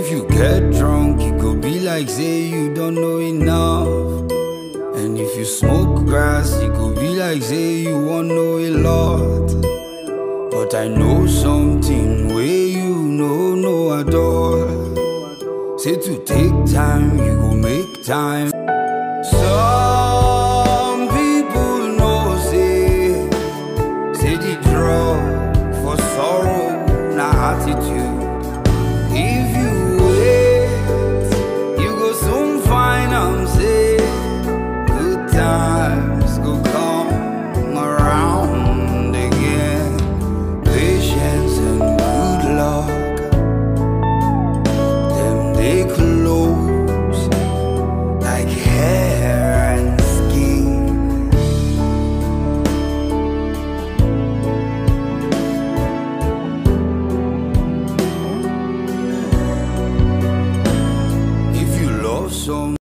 If you get drunk, it go be like say you don't know enough. And if you smoke grass, it go be like say you won't know a lot. But I know something where you know at all. Say to take time, you go make time. Some people know say the drug for sorrow, not attitude. If you wait, you go soon find say good times go come around again. Patience and good luck, them they close like hair and skin. If you love some